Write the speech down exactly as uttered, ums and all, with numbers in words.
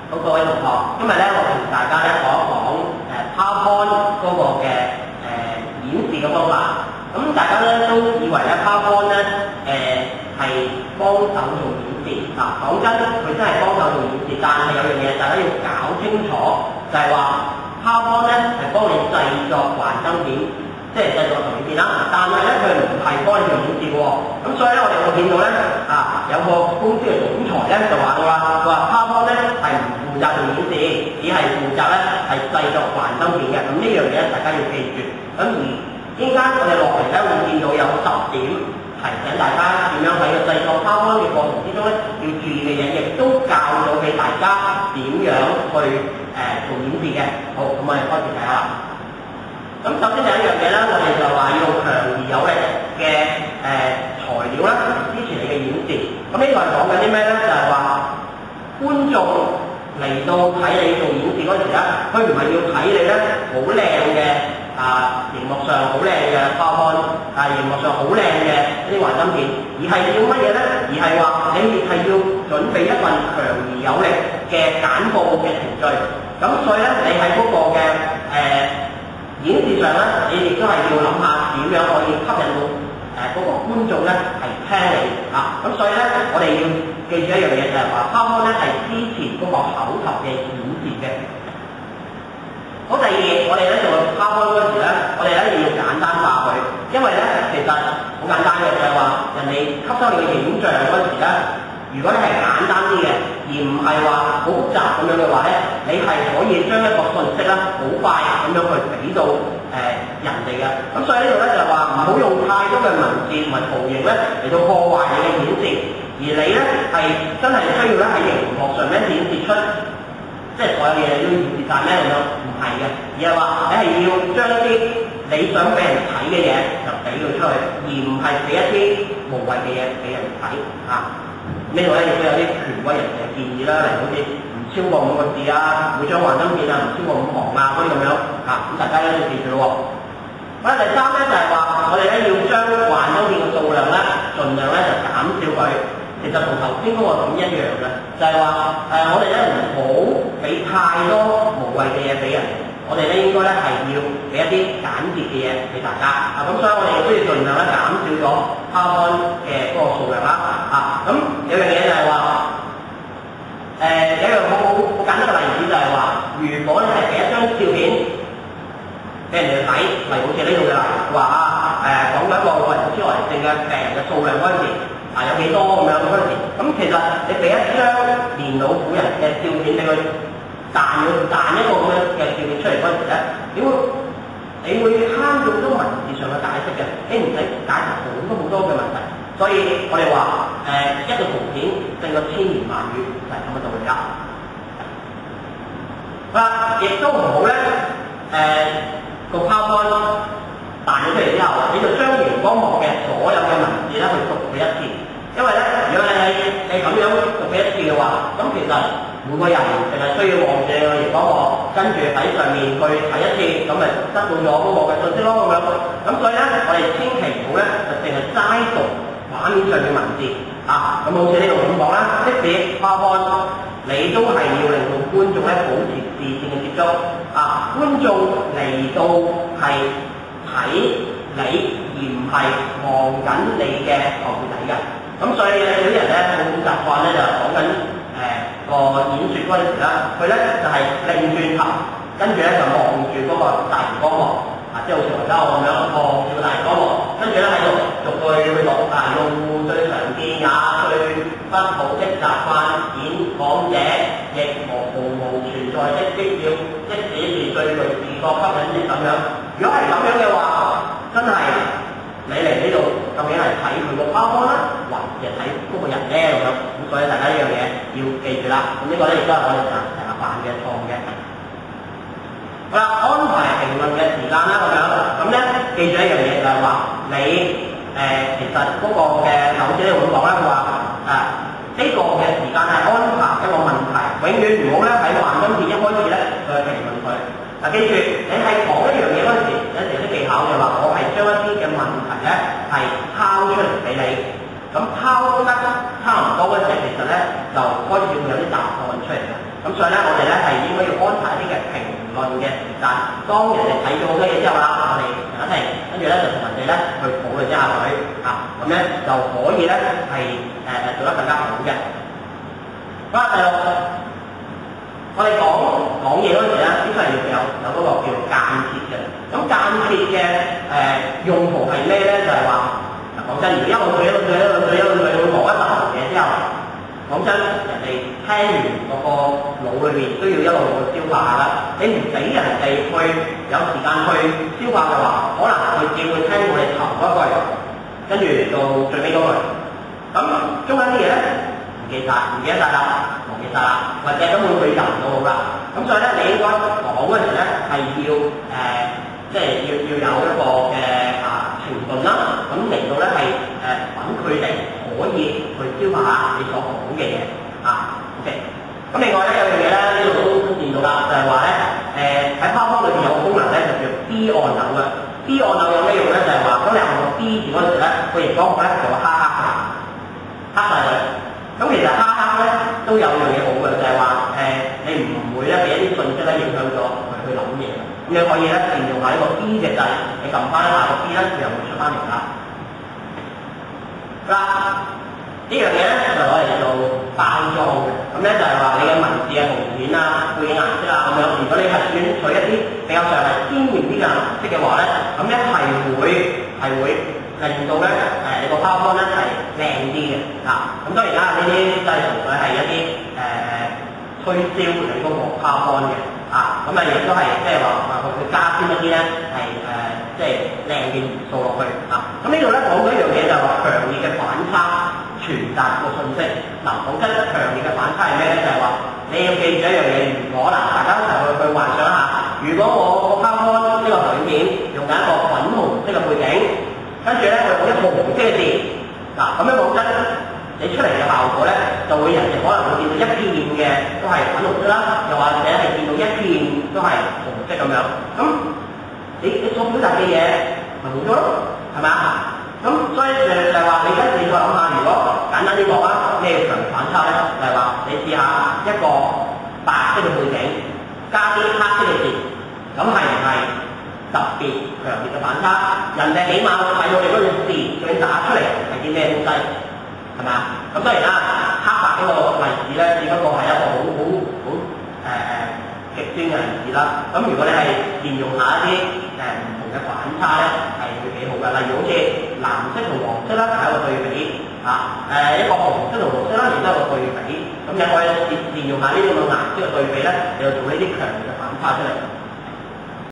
好，各位同學，今日咧我同大家咧講一講誒 PowerPoint 嗰個嘅誒、呃、演示嘅方法。咁大家咧都以為咧 PowerPoint 咧誒係幫手做演示。嗱，講真，佢真係幫手做演示，但係有樣嘢大家要搞清楚，就係話 PowerPoint 咧係幫你製作幻燈片，即係製作圖片啦。但係咧佢唔係幫你做演示嘅喎。咁所以咧我哋會見到咧啊有個公司嘅總裁咧就話到啦，佢話 PowerPoint 咧係唔負責做演示，只係負責咧係製作幻燈片嘅。咁呢樣嘢大家要記住。咁而依家我哋落嚟咧會見到有十點提醒大家點樣喺個製作 PowerPoint 嘅過程之中咧要注意嘅嘢，亦都教咗俾大家點樣去誒、呃、做演示嘅。好，咁我哋開始睇下啦。咁首先第一樣嘢咧，我哋就話要用強而有力嘅誒、呃、材料啦，支持你嘅演示。咁呢個係講緊啲咩咧？就係、是、話觀眾嚟到睇你做演示嗰時咧，佢唔係要睇你咧好靚嘅啊熒幕上好靚嘅 PowerPoint，啊熒幕上好靚嘅一啲幻燈片，而係要乜嘢咧？而係話你亦係要準備一份強而有力嘅簡報嘅程序。咁所以咧，你喺嗰個嘅誒、呃演示上咧，你亦都係要諗下點樣可以吸引到誒嗰、呃那個觀眾咧係聽你啊！咁所以咧，我哋要記住一樣嘢就係話 PowerPoint 咧係支持嗰個口頭嘅演示嘅。好，第二，我哋咧做 PowerPoint 嗰時咧，我哋咧要簡單化佢，因為咧其實好簡單嘅，就係話人哋吸收你嘅影像嗰時咧，如果你係簡單啲嘅，而唔係話好複雜咁樣嘅話咧，你係可以將一個信息咧好快咁樣去俾到誒、呃、人哋嘅。咁所以呢度咧就係話唔好用太多嘅文字同埋圖形咧嚟到破壞你嘅演示，而你咧係真係需要咧喺熒幕上面顯示出，即係所有嘢都要顯示晒咩咁樣？唔係嘅，而係話你係要將一啲你想俾人睇嘅嘢就俾佢出去，而唔係俾一啲無謂嘅嘢俾人睇啊。呢度咧亦都有啲權威人嘅建議啦，例如好似唔超過五個字啊，每張幻燈片啊唔超過五行啊嗰啲咁樣啊，咁大家咧要記住咯喎。好啦，第三咧就係話我哋咧要將幻燈片嘅數量咧，盡量咧就減少佢。其實同頭先嗰個點一樣嘅，就係話誒我哋咧唔好俾太多無謂嘅嘢俾人，我哋咧應該咧係要俾一啲簡潔嘅嘢俾大家啊。咁所以我哋亦都要盡量咧減少咗 PowerPoint 嘅嗰個數量啦。啊，咁有樣嘢就係話，誒、呃、有一樣好好好簡單嘅例子就係話，如果你係俾一張照片俾人哋去睇，例如好似呢度嘅例子話啊，誒講緊一個老人痴呆症嘅病人嘅數量嗰陣時，啊有幾多咁樣嗰陣時，咁其實你俾一張年老婦人嘅照片俾佢彈佢彈一個咁樣嘅照片出嚟嗰陣時咧，你會你會慳咗好多文字上嘅解釋嘅，你唔使解釋好多好多嘅問題。所以我哋話誒一個圖片勝過千言萬語，就係咁嘅道理啦。好啦，亦都唔好咧誒個 PowerPoint 彈咗出嚟之後，你就將熒光幕嘅所有嘅文字咧去讀佢一次。因為咧，如果你你咁樣讀佢一次嘅話，咁其實每個人淨係需要望住個熒光幕，跟住喺上面去睇一次，咁咪得到咗嗰個嘅信息咯咁樣。咁所以咧，我哋千祈唔好咧，就淨係齋讀畫面上嘅文字啊，咁好似呢度咁講啦，即使 PowerPoint 你都係要令到觀眾咧保持視線嘅接觸啊，觀眾嚟到係睇你而唔係望緊你嘅後背底嘅，咁所以有啲人咧好習慣咧就講緊誒個演説嗰陣時啦，佢咧就係擰轉頭，跟住咧就望住嗰個大熒光幕。啊，即係好似而家我咁樣望住個大熒光幕，跟住咧喺度逐句去讀啊，用戶最常見也最不好的習慣，演講者亦無毫無存在的必要，即使是最具視覺吸引力咁樣。如果係咁樣嘅話，真係你嚟呢度究竟係睇佢個 PowerPoint啦，還是睇嗰個人咧咁樣？咁所以大家呢樣嘢要記住啦。咁呢個咧亦都係我哋成日犯嘅錯誤嘅。好啦，安排評論嘅時間啦，咁樣，咁咧記住一樣嘢就係話，你誒、呃、其實嗰個嘅頭先呢度咁講啦，佢話啊呢、這個嘅時間係安排一個問題，永遠唔好咧喺幻燈片一開始咧去評論佢。嗱、啊，記住你係講一樣嘢嗰陣時，有時啲技巧就話我係將一啲嘅問題咧係拋出嚟俾你，咁拋得差唔多嗰陣時，其實咧就開開始會有啲答案出嚟嘅。咁所以咧，我哋咧係應該要安排一啲嘅評論嘅時間。當人哋睇咗好多嘢之後啦，我哋停一停，跟住咧就同人哋咧去討論一下佢啊，咁咧就可以咧係誒誒做得更加好嘅。好啦，第六，我哋講講嘢嗰陣時咧，必須係要有有嗰個叫間歇嘅。咁間歇嘅誒用途係咩咧？就係話嗱，講真，如果一路對一路對一路對一路對，會講一大輪嘢之後，講真，人哋聽完嗰個腦裏面都要一路去消化下啦。你唔俾人哋去有時間去消化嘅話，可能佢只會聽到你頭嗰句，跟住到最尾嗰句。咁中間啲嘢咧唔記晒，唔記得晒啦，忘記晒啦，或者根本佢入唔到腦啦。咁所以咧，你應該講嗰時咧係要誒、呃，即係要要有一個嘅啊停頓啦。咁嚟到咧係誒等佢哋可以去消化下你所講嘅嘢啊。OK。咁另外咧有樣嘢咧呢度都都見到啦，就係話咧誒喺 PowerPoint 裏邊有個功能咧就叫 B 按鈕嘅。B 按鈕有咩用咧？就係話當你按個 B 字嗰陣時咧，個熒光幕咧就會黑黑嘅，黑晒佢。咁其實黑黑咧都有樣嘢好嘅，就係話誒你唔會咧俾一啲信息咧影響咗佢去諗嘢。咁你可以咧善用下呢個 B 嘅掣，你撳翻下個 B 咧，佢又會出翻嚟啦。嗱，呢樣嘢咧就攞嚟做包裝嘅，咁咧就係話你嘅文字嘅圖片啊、背景顏色啊咁樣。如果你係選取一啲比較上係鮮豔啲嘅顏色嘅話咧，咁咧係會係會令到咧誒你個 PowerPoint 咧係靚啲嘅。嗱，咁當然啦，呢啲就係純粹係一啲誒推銷你嗰個 PowerPoint 嘅。啊，咁啊亦都係即係話啊，佢佢加添一啲咧係誒即係靚嘅元素落去啊。咁呢度咧講咗一樣嘢就係話強烈嘅反差傳達個信息。嗱，講真，強烈嘅反差係咩咧？就係話你要記住一樣嘢，如果嗱大家一齊去去幻想下，如果我個 PowerPoint 呢個圖片用緊一個粉紅色嘅背景，跟住咧我用一個紅色嘅字，嗱咁樣講真。你出嚟嘅效果咧，就會人哋可能會見到一片嘅都係粉紅色啦，又或者係見到一片都係紅色咁樣。咁你你所表達嘅嘢咪冇咗咯，係咪啊？咁所以誒就係話你而家你再諗下，如果簡單啲講啦，咩叫強烈反差咧？就係話你試下一個白色嘅背景加啲黑色嘅字，咁係唔係特別強烈嘅反差？人哋起碼睇到你嗰隻字，佢打出嚟係啲咩東西？係咪啊？咁當然啦，黑白呢個例子咧，只不過係一個好好好誒誒極端嘅例子啦。咁如果你係善用下一啲誒唔同嘅反差咧，係會幾好嘅。例如好似藍色同黃色啦，係一個對比嚇；誒、啊、一個紅色同綠色啦，亦都係一個對比。咁你可以善善用下呢種嘅顏色嘅對比咧，你就做呢啲強烈嘅反差出嚟。